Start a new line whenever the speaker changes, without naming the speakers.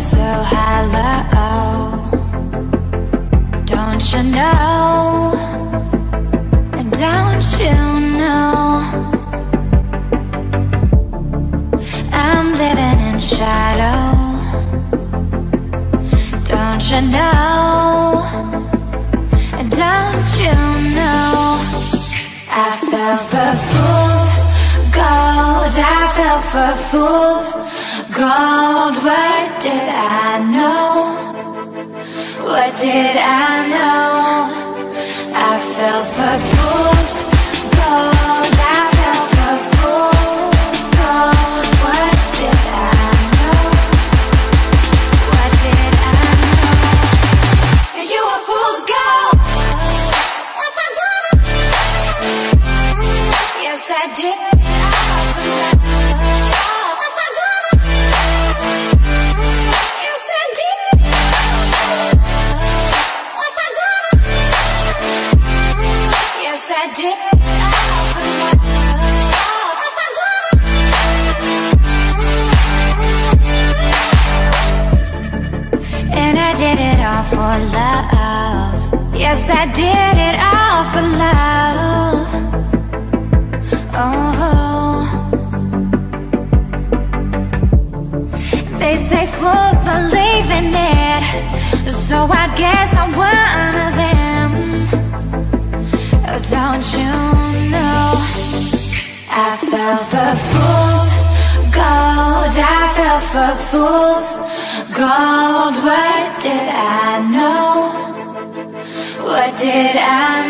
so hollow. Don't you know? Don't you know? I'm living in shadow. Don't you know? Don't you know? I fell for fool's gold. I fell for fool's gold. What did I know? What did I know? I fell for fool's gold. I fell for fool's gold. What did I know? What did I know? You were fool's gold. Yes, I did. And I did it all for love. Yes, I did it all for love. Oh, they say fools believe in it, so I guess I'm one of them. Oh, don't you know? I fell for fool's gold. I fell for fool's gold. What did I know? What did I